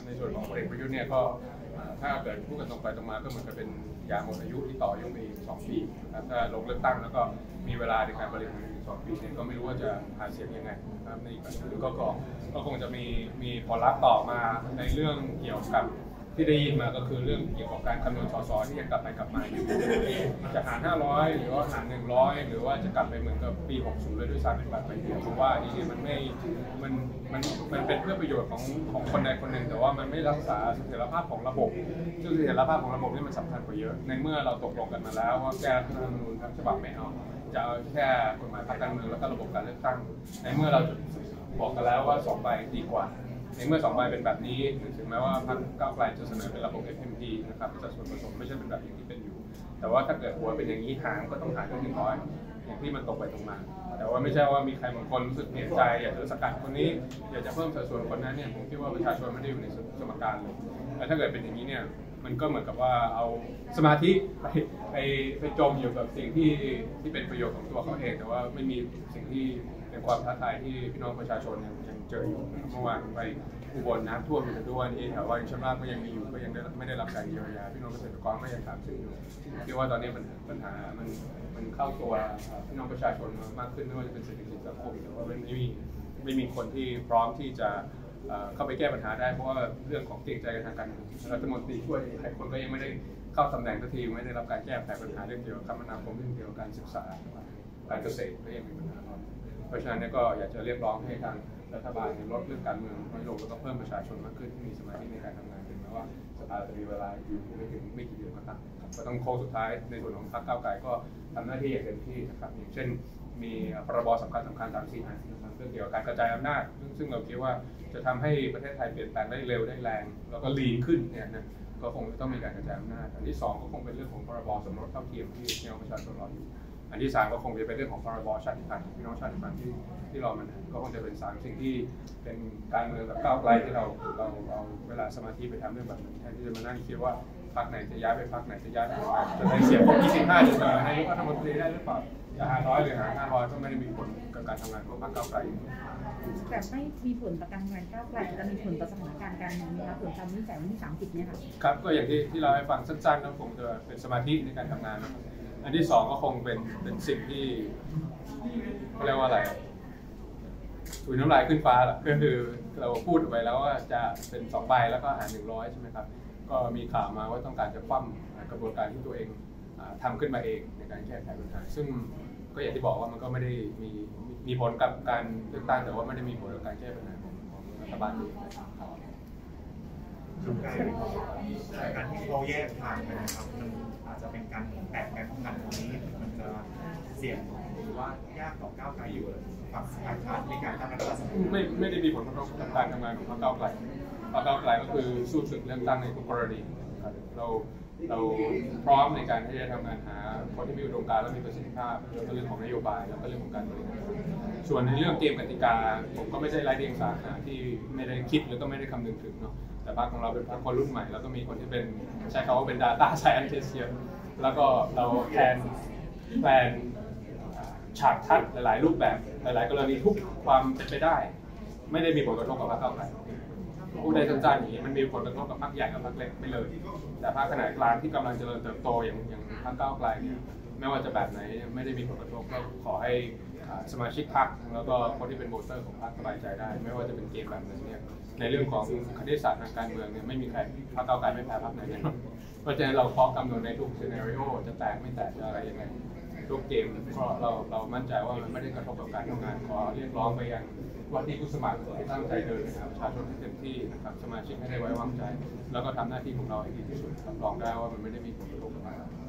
ในส่วนของพลเอกประยุทธ์เนี่ยก็ถ้าเกิดพูดกันตรงไปตรงมาก็เหมือนกับเป็นยาหมดอายุที่ต่ออายุไปอีก2 ปีนะครับถ้าลงเลือกตั้งแล้วก็มีเวลาในการบริหาร2 ปีเนี่ยก็ไม่รู้ว่าจะหาเสียงยังไงนะครับในการถือก็คงจะมีผลลัพธ์ต่อมาในเรื่องเกี่ยวกับที่ได้ยินมาก็คือเรื่องเกี่ยวกับการคำนวณส.ส.ที่ยังกลับไปกลับมาอยู่จะหาร500หรือว่าหาร100หรือว่าจะกลับไปเหมือนกับปี60เลยด้วยซ้ำเป็นแบบไปเดียวเพราะว่านี่มันเป็นเพื่อประโยชน์ของคนใดคนหนึ่งแต่ว่ามันไม่รักษาเสถียรภาพของระบบซึ่งเสถียรภาพของระบบนี่มันสำคัญกว่าเยอะในเมื่อเราตกลงกันมาแล้วว่าแก้รัฐธรรมนูญทั้งฉบับไม่เอาจะเอาแค่กฎหมายพรรคการเมืองแล้วก็ระบบการเลือกตั้งในเมื่อเราบอกกันแล้วว่า2 ใบดีกว่าในเมื่อ2 ใบเป็นแบบนี้ถึงแม้ว่าพรรคก้าวไกลจะเสนอเป็นระบบ FMP นะครับสัดส่วนผสมไม่ใช่เป็นแบบอย่างที่เป็นอยู่แต่ว่าถ้าเกิดหัวเป็นอย่างนี้หางก็ต้องหารด้วย100อย่างที่มันตกไปตรงมาแต่ว่าไม่ใช่ว่ามีใครบางคนรู้สึกเปลี่ยนใจอยากจะสกัดคนนี้อยากจะเพิ่มสัดส่วนคนนั้นเนี่ยผมคิดว่าประชาชนไม่ได้อยู่ในสมการเลยและถ้าเกิดเป็นอย่างนี้เนี่ยมันก็เหมือนกับว่าเอาสมาธิไปจมอยู่กับสิ่งที่เป็นประโยชน์ของตัวเขาเองแต่ว่าไม่มีสิ่งที่เป็นความท้าทายที่พี่น้องประชาชนยังเจออยู่เมื่อวานไปอุบลน้ำท่วมอยู่ด้วยนี่แถวว่าชลาก็ยังมีอยู่ก็ยังไม่ได้รับการเยียวยาพี่น้องเกษตรกรก็ยังถามถึงอยู่คิดว่าตอนนี้ปัญหามันเข้าตัวพี่น้องประชาชนมากขึ้นไม่ว่าจะเป็นเศรษฐกิจสังคมแต่ว่าไม่มีคนที่พร้อมที่จะเข้าไปแก้ปัญหาได้เพราะว่าเรื่องของเกรงใจกันทางการรัฐมนตรีช่วยหลายคนก็ยังไม่ได้เข้าตำแหน่งสักทีไม่ได้รับการแก้ไขปัญหาเรื่องเกี่ยวกับคมนาคมเรื่องเกี่ยวกับการศึกษาการเกษตรก็ยังมีปัญหาเพราะฉะนั้นก็อยากจะเรียกร้องให้ทางรัฐบาลลดเรื่องการเมืองน้อยลงแล้วก็เพิ่มประชาชนมากขึ้นที่มีสมาธิในการทำงานถึงแม้ว่าสภาจะมีเวลาอยู่ไม่กี่เดือนก็ตามก็ต้องโค้งสุดท้ายในส่วนของพรรคก้าวไกลก็ทำหน้าที่อย่างเต็มที่นะครับอย่างเช่นมีพรบสำคัญ3-4 อันนะครับเรื่องเกี่ยวกับการกระจายอำนาจซึ่งเราคิดว่าจะทำให้ประเทศไทยเปลี่ยนแปลงได้เร็วได้แรงแล้วก็ลีนขึ้นเนี่ยนะก็คงต้องมีการกระจายอำนาจอันที่2ก็คงเป็นเรื่องของพรบสมรสเท่าเทียมที่พี่น้องประชาชนรออยู่อันที่3ก็คงจะเป็นเรื่องของพรบชาติพันธุ์พี่น้องชาติพันธุ์ที่รอมันก็คงจะเป็น3 สิ่งที่เป็นการเมืองแบบก้าวไกลที่เราเวลาสมาธิไปทำเรื่องแบบนั้นแทนที่จะมานั่งคิดว่าพรรคไหนจะย้ายไปพรรคไหนจะย้ายไปพรรคจะได้เสียงของ25จะนายกรัฐมนตรีได้หรือเปล่าจะ500หรือ500ก็ไม่ได้มีผลกับการทำงานของพรรคก้าวไกลแต่ไม่มีผลต่อการทำงานก้าวไกลจะมีผลต่อสถานการณ์การเมืองนะคะผลคำวินิจฉัยวันที่30เนี่ยค่ะครับก็อย่างที่เราให้ฟังสั้นๆก็คงจะเป็นสมาธิในการทำงานนะครับอันที่2ก็คงเป็นสิ่งที่เขาเรียกว่าอะไรถุยน้ำลายขึ้นฟ้าแหละก็คือเราพูดไปแล้วว่าจะเป็น2 ใบแล้วก็หาร100ใช่ไหมครับก็มีข่าวมาว่าต้องการจะคว่ำกระบวนการที่ตัวเองทำขึ้นมาเองในการแก้ไขปัญหาซึ่งก็อย่างที่บอกว่ามันก็ไม่ได้มีผลกับการเลือกตั้งแต่ว่าไม่ได้มีผลกับการแก้ปัญหาของรัฐบาลเองการที่เขาแยกทางไปนะครับมันอาจจะเป็นการแตกแยกของกันตรงนี้มันจะเสี่ยงหรือว่ายากต่อก้าวไกลอยู่ฝั่งฝ่ายค้านในการตั้งรัฐบาลไม่ได้มีผลกระทบกับการทำงานของพรรคก้าวไกลพรรคก้าวไกลก็คือสู้ศึกเรื่องตั้งในทุกกรณีเราพร้อมในการที่จะทำงานหาคนที่มีอุดมการณ์และมีประสิทธิภาพแล้วก็เรื่องของนโยบายแล้วก็เรื่องของการบริหารส่วนในเรื่องเกมกติกาผมก็ไม่ใช่ไร้เดียงสาที่ไม่ได้คิดแล้วก็ไม่ได้คำนึงถึงเนาะแต่พรรคของเราเป็นพรรคคนรุ่นใหม่แล้วก็มีคนที่เป็นใช้คำว่าเป็น Data Scientist เยอะแล้วก็เราแพลนฉากทัศน์หลายๆรูปแบบหลายๆกรณีทุกความเป็นไปได้ไม่ได้มีผลกระทบกับพรรคก้าวไกลผู้ใดสนใจอย่างนี้มันมีผลกระทบกับพรรคใหญ่กับพรรคเล็กไม่เลยแต่พรรคขนาดกลางที่กำลังเจริญเติบโตอย่างพรรคก้าวไกลเนี่ยไม่ว่าจะแบบไหนไม่ได้มีผลกระทบก็ขอให้สมาชิกพรรคแล้วก็คนที่เป็นโหวตเตอร์ของพรรคสบายใจได้ไม่ว่าจะเป็นเกมแบบไหนเนี่ยในเรื่องของคณิตศาสตร์ทางการเมืองเนี่ยไม่มีใครพรรคก้าวไกลไม่แพ้พรรคไหนแน่นอนเพราะฉะนั้นเราเคาะกำหนดในทุกซีนาริโอจะแตกไม่แตกจะอะไรยังไงทุกเกมก็เรามั่นใจว่ามันไม่ได้กระทบกับการทำงานขอเรียกร้องไปยังวันที่ผู้สมัครที่ตั้งใจเดินนะครับประชาชนให้เต็มที่นะครับสมาชิกให้ได้ไว้วางใจแล้วก็ทำหน้าที่ของเราให้ดีที่สุดรับรองได้ว่ามันไม่ได้มีผลกระทบกับ